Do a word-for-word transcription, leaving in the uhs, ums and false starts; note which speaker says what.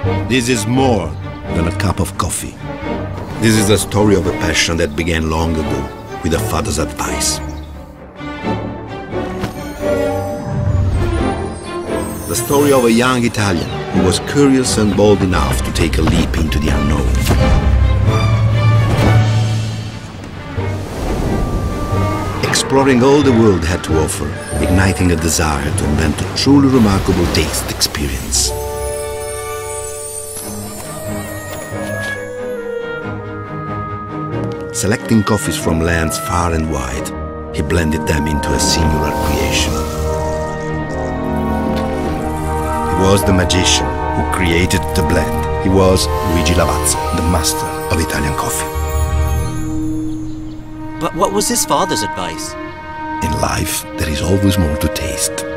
Speaker 1: This is more than a cup of coffee. This is the story of a passion that began long ago with a father's advice. The story of a young Italian who was curious and bold enough to take a leap into the unknown. Exploring all the world had to offer, igniting a desire to invent a truly remarkable taste experience. Selecting coffees from lands far and wide, he blended them into a singular creation. He was the magician who created the blend. He was Luigi Lavazza, the master of Italian coffee.
Speaker 2: But what was his father's advice?
Speaker 1: In life, there is always more to taste.